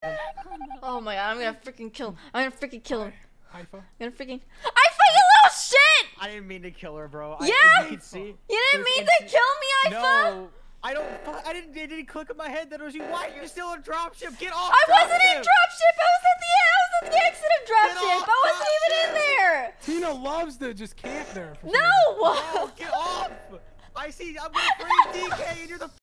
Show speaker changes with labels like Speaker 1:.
Speaker 1: Oh my god, I'm gonna freaking kill him. I'm gonna freaking kill him.
Speaker 2: Haifa?
Speaker 1: I'm gonna freaking. I fight you little shit!
Speaker 3: I didn't mean to kill her, bro.
Speaker 1: Yeah!
Speaker 3: You can see.
Speaker 1: You didn't mean to kill me, Ifa!
Speaker 3: No! It didn't click in my head that it was you. Why? You're still in dropship. Get off
Speaker 1: I wasn't in
Speaker 3: dropship.
Speaker 1: dropship! I was at the exit of dropship! I wasn't even in there!
Speaker 2: Tina loves to just camp there. For some reason.
Speaker 1: No!
Speaker 3: Oh, get off! I see. I'm gonna free DK and you're the